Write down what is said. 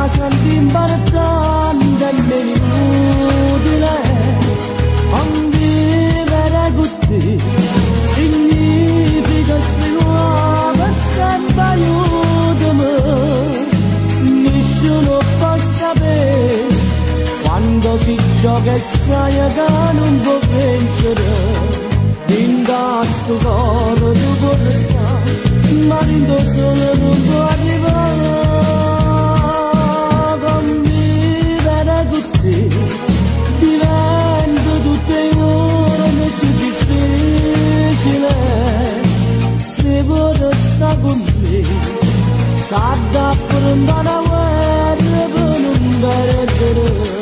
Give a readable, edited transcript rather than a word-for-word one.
santimbartan dan menudile Ambivere gutti significa srinuova s'aiutami nessuno può sapere quando si gioca e sai che non può vincere sto cuore tu vorrà ma l'indosso non può arrivare convivere così diventa tutte ore più difficile se vuoi stare con me sa da affrontare una guerra per non perdere